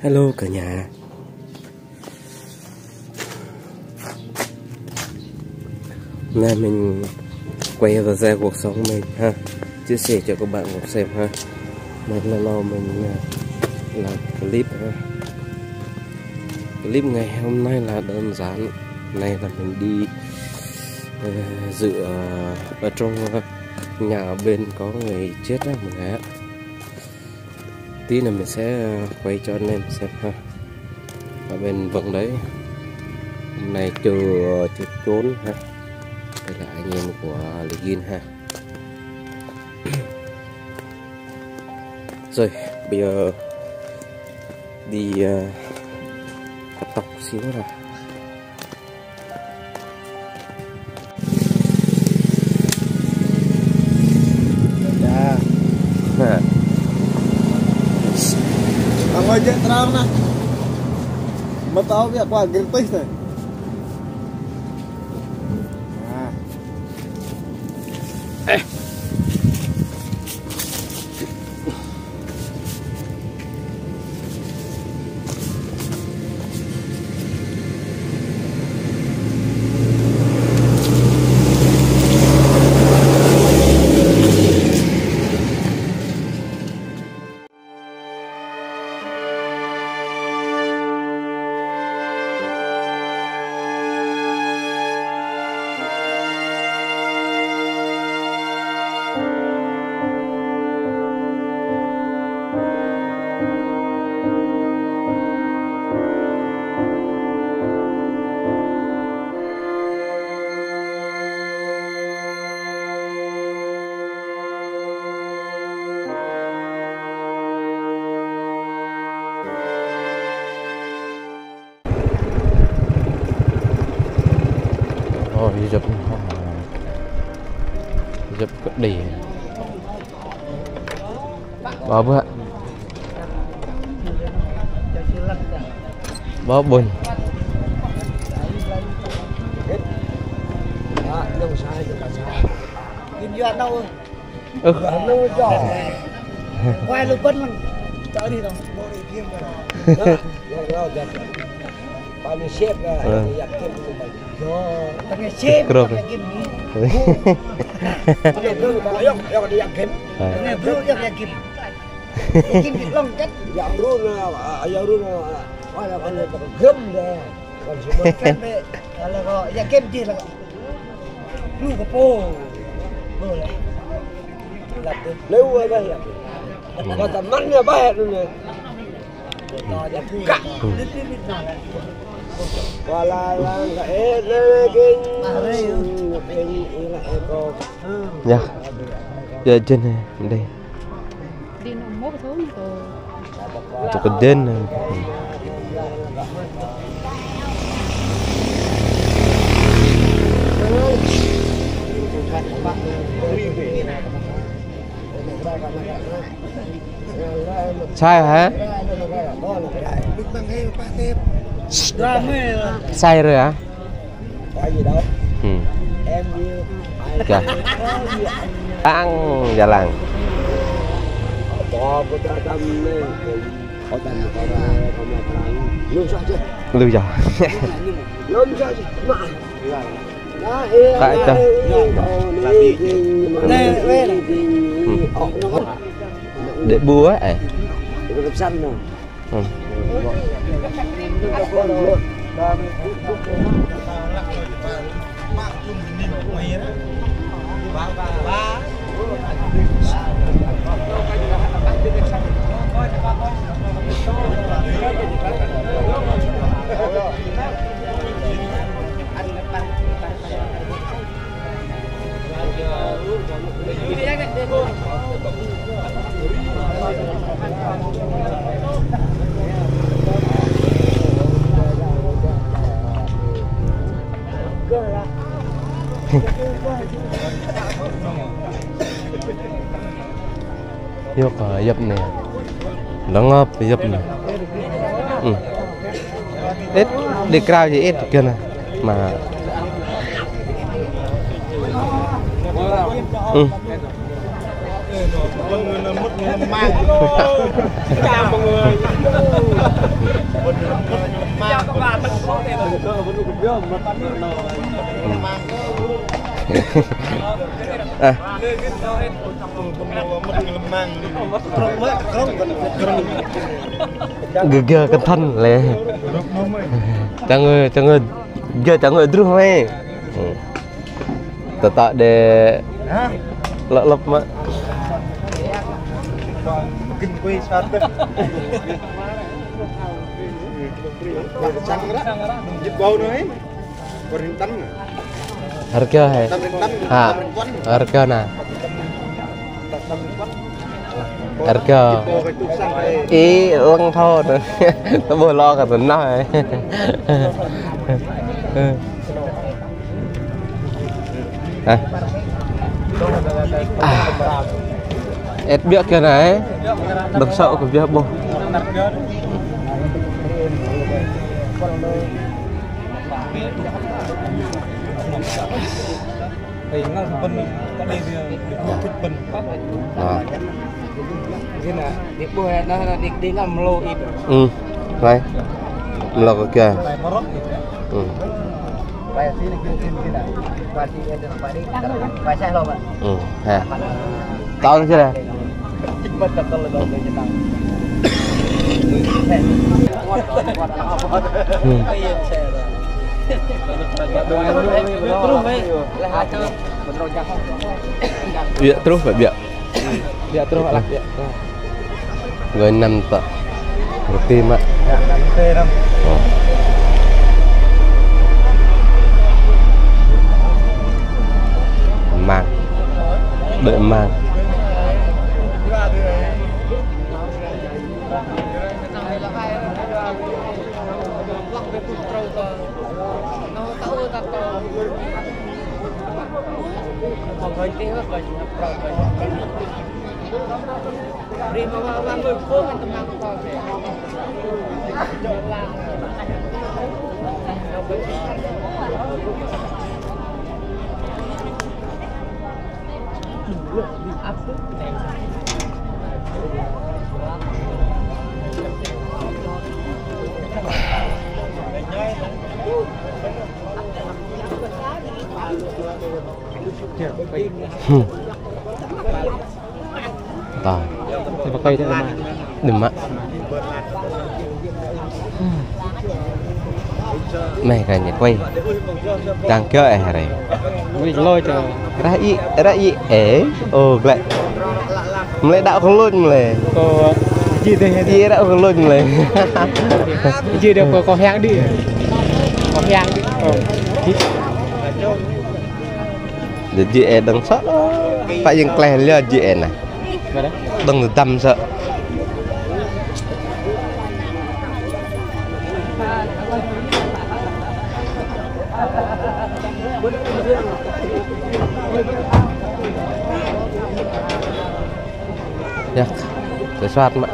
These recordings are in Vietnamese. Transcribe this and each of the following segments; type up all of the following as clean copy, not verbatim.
Hello cả nhà. Hôm nay mình quay vào ra cuộc sống mình ha, chia sẻ cho các bạn cùng xem ha. Một lần nào mình làm clip ha. Clip ngày hôm nay là đơn giản. Này là mình đi dựa ở trong nhà ở bên có người chết đó mọi người ạ. Tí nữa mình sẽ quay cho anh em xem ha. Ở bên vòng đấy hôm nay chờ trốn ha. Đây là anh em của Legin ha. Rồi bây giờ đi cắt tóc xíu rồi. Ngồi trên trang nè, mất tao việc qua kiếm tích rồi. dập đỉ bó bữa bó bùn Kim duyên đâu đâu cho quay lục bân mình chở đi đâu bộ đi kim rồi bao nhiêu xếp là giặt kim của mình cho tăng ngày xếp tăng kim đi giặt kim ngày bữa giặt kim kim bị lông chết giặt luôn giờ luôn coi là con gươm đây còn số một cái là gọi giặt kim gì là lưu của po rồi giặt lưu ơi bây giờ còn tầm mắt là ba luôn này và là cái dạ giờ trên này đây đi nó mốt xuống cho cái đen này sai hả? Sai rồi hả? Dạ. Ăn dạ làng. Lưu giờ. Tại cho. Để búa ấy. Xanh rồi. Yok dập này nó ngập dập này ít đi cao gì ít kia này mà Mất mang chào mọi người. À. Gege cái thân lệ chẳng ơi giờ chẳng ơi đúng không ấy tạ để lợp lợp mà kinh quê sát đấy trắng đó dịch bầu nữa còn hình tắm harga hai ha harga na harga lăng thô nó bơ lo cả tuần nói ép biết cái này đập sợ của việc bố thì nó bên có đi thích bên cái này đi bơi nó đi làm lô ít này lô kìa Bayar sini kita, pasti ada bayar lo pak. Ha. Tahun sih dah. Cepat kata lo dah jetang. Biar terus pak biar. Biar terus lah biar. Người 5 tak. Roti mak. Ya, roti ram. Mang đợi mang tao thì cây thế mà đừng ạ mày cả nhà quay đang kêu ai này Mình lôi cho ra ý lại mày đạo không luôn mày gì thế gì đạo không luôn mày gì được có hang đi giờ chị em đang sợ phải dừng cày lên chị em này đừng tâm sợ ya để soát mà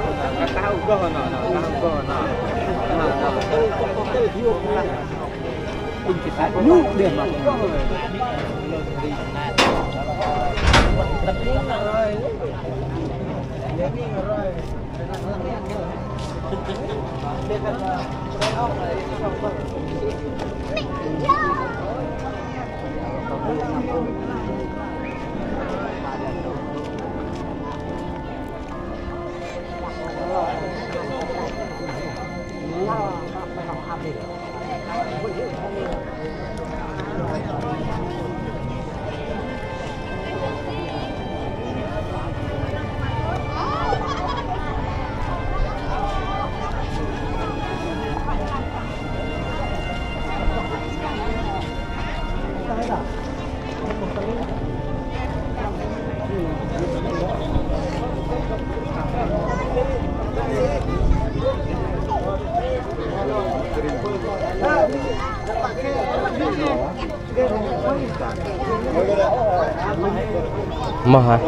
Mà hả?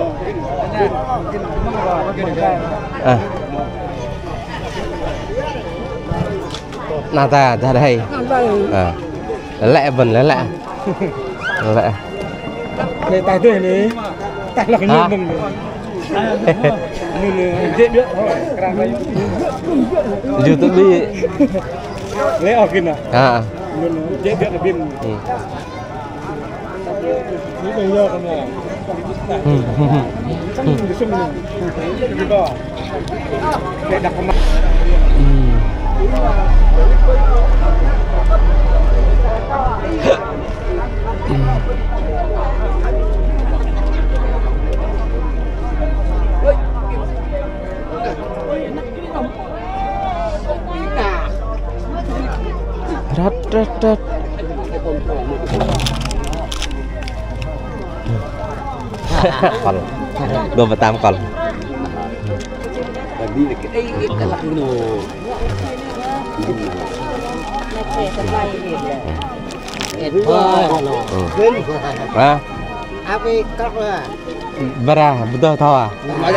À. Nào ta ra đây. À. Lẹ vần lẹ. Lẹ. Để tài tuổi này. Tài là cái nhung mừng. Dễ biết thôi. YouTube đi. Lấy ở kia nào. À. chết cái pin bây giờ con này để đặt mặt rất còn đồ vật tam còn đi cái lạc nó Api krok lah. Bara, betul tau ah.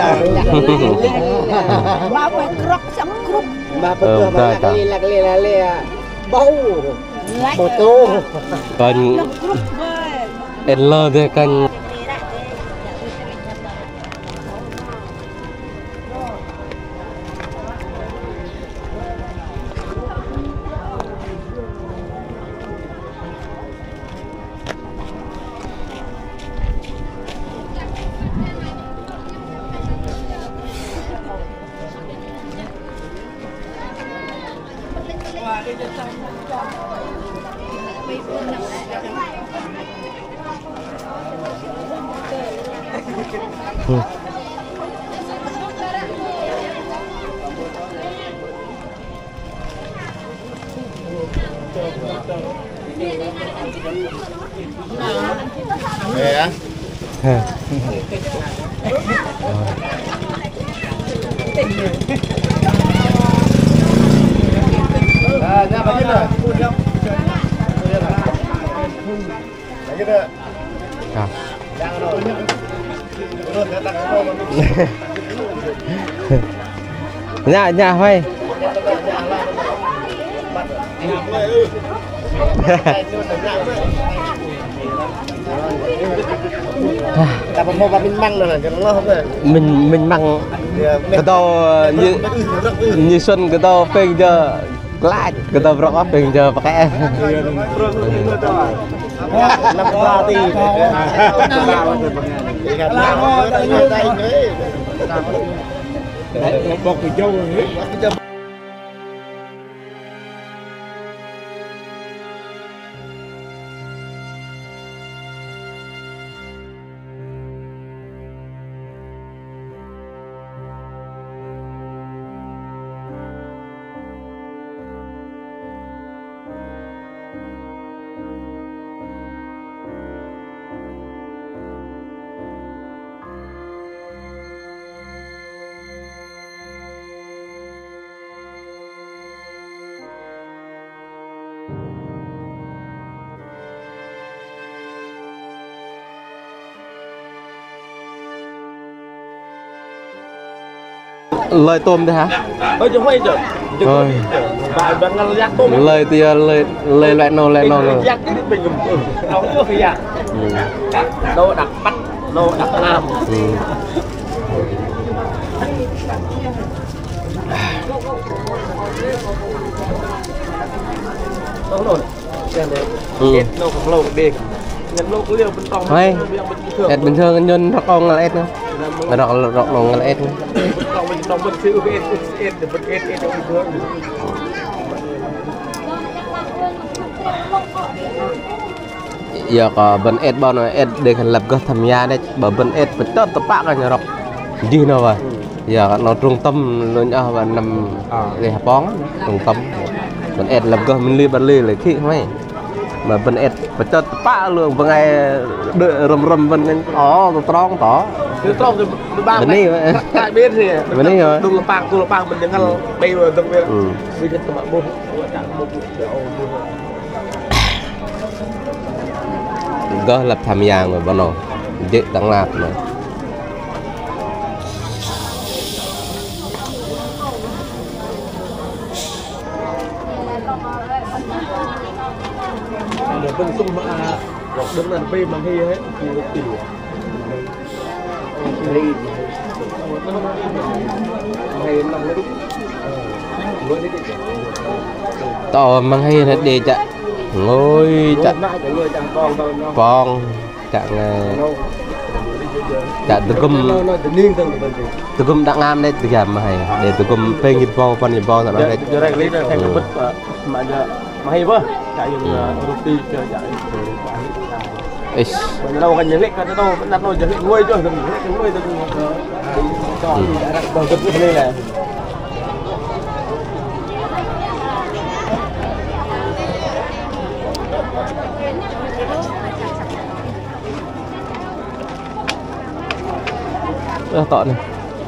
Bapak krok sam krok. Bapak tu lali bau. Foto. Còn L thì cần nhà hoài mình măng cái to như xuân cái to phên giờ lại cái to rock phên giờ pakai bọc cái dâu ấy. lời tôm đấy hả? Ôi chúng mày rồi. Rồi. Và bạn ngăn giác tôm. Lời thì lời lại nô rồi. Giác cái mình nấu chưa phải à? Đâu đặt bắt, đâu đặt nam. Đúng rồi. Xem đấy. Chết đâu cũng lâu đi. Nhận lâu cứ liều bên trong. Hay. Bình thường anh nhân rắc ông là ép nữa. Mà rắc lòng là ép nữa. Trong bên siêu cái ép để bên ép trong bình thường. Giờ có bên ép bao nhiêu ép để thành lập cái tham gia đấy, bởi bên ép phải tất tập bạc anh rắc đi nào vậy? Giờ nó trung tâm luôn nhau và nằm để bón trung tâm. Bên ép lập cái mình li lại khi mấy mà bên ép phải tất bạc luôn vào ngày đợi rầm bên cái tròn tỏ. Từ trong từ ba ngày tại bên thì bên này rồi đúng là bang mình đang ăn bay rồi từng bên vì thế các bạn mua có lập tham gia rồi bắt đầu dễ đang làm rồi để bên sung mà đứng là bay mà hay hết thì tỷ tao mang hay để chả ngôi chặt con chặt chặt từ cung đã ngam đấy từ giảm mày để từ cung phê nghiệp bao phân nghiệp bao là nó đấy giờ đây lấy ra thành cái bứt mà giờ mà hay quá chạy dùng đầu tư cho chạy mình đâu cần những cái đâu đặt nồi những nuôi cho đừng nuôi đừng cho bằng cái này này tọt này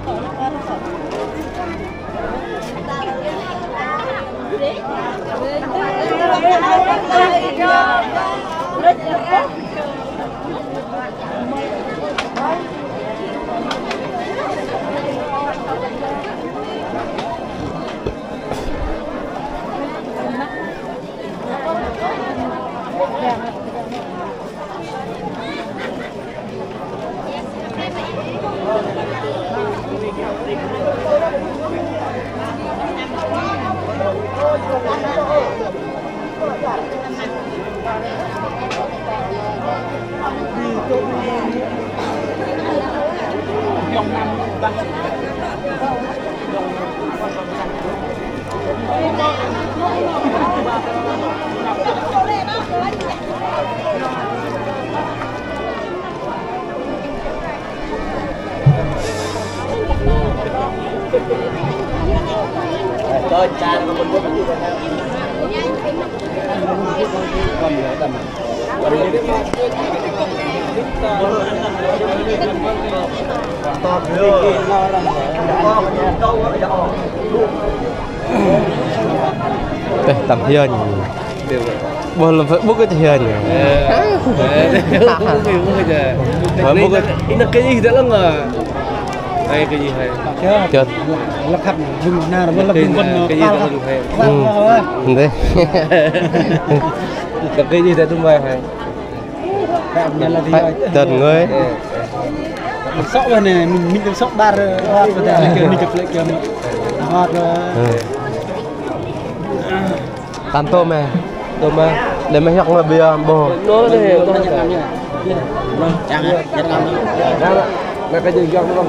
Rồi cha nó còn muốn gì nữa. Còn nữa tầm. đây tầm hiền bố làm phải bút cái hiền bút cái cái gì đó là hay cái gì hay chết Lắc hấp vùng nào nó là vùng cái gì đó hay đấy cái gì đó tung bay hay tên người sóc này mình được sóc ba rồi mình được lại kia ngọt tan tôm mà để mà nhắc là bia bò nó đây nó chẳng là cái gì không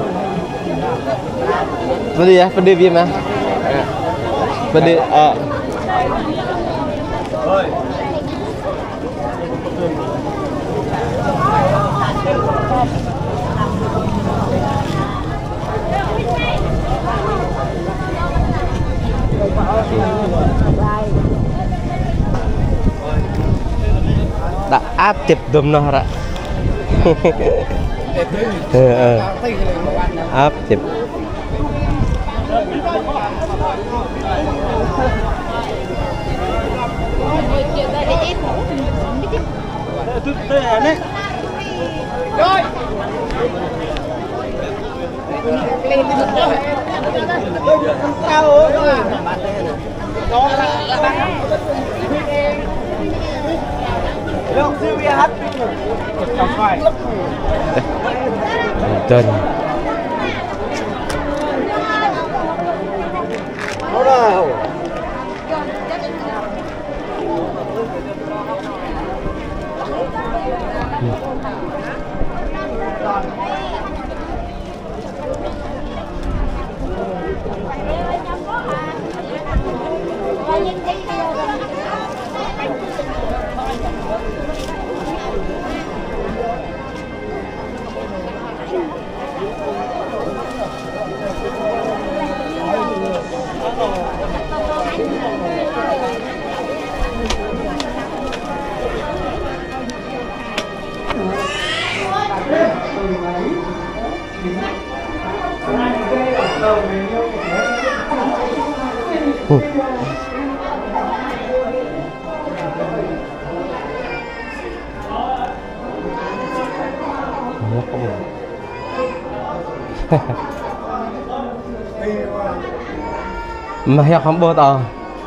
vấn đề vấn đề gì mà vấn đề đã áp tiếp đùm nó ra áp tiếp chân mà heo không bơ to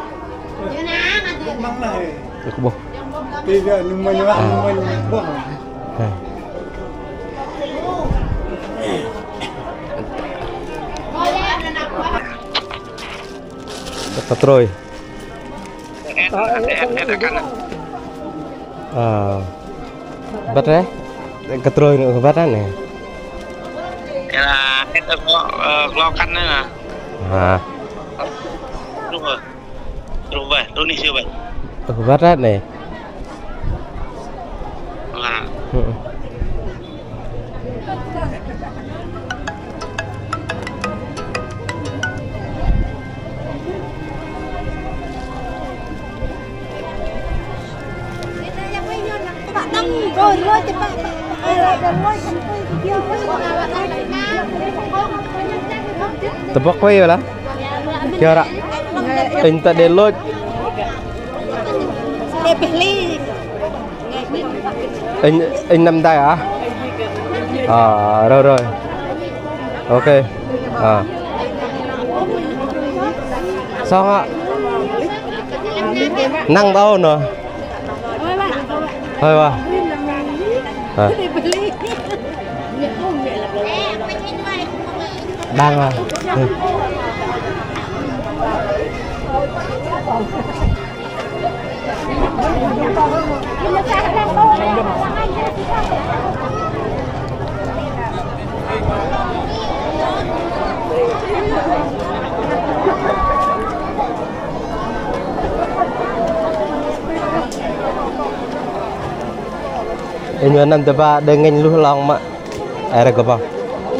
được không bây giờ mình Thật rồi bắt đấy cái trôi nữa bắt đấy này cái là hết lo cắn nữa nè đúng rồi vậy tôi đi siêu vậy bắt đấy này rồi lôi thì bạn tập bóc quay rồi đó chưa ạ anh ta để lôi anh nằm đây hả rồi ok xong ạ năng đâu nữa thôi ba đang à ini nanti pak dengan lu long mak air ke bang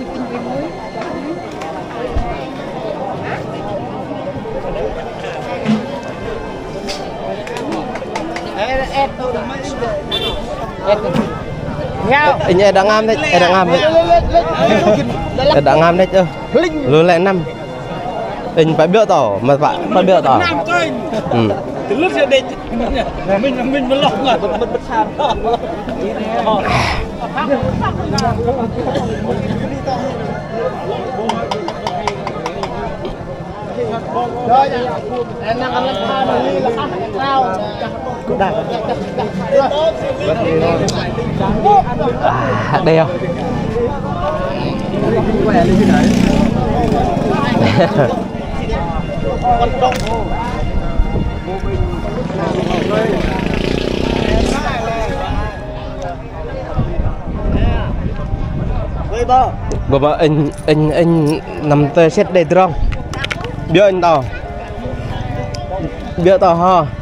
ini ada ngam đấy chứ lu lại năm anh phải biểu tỏ mà bạn phải biểu tỏ từ lúc giờ định mình lọc rồi mình bất sàn đây không bà anh nằm tê xét đây không biết anh tao biết tao ha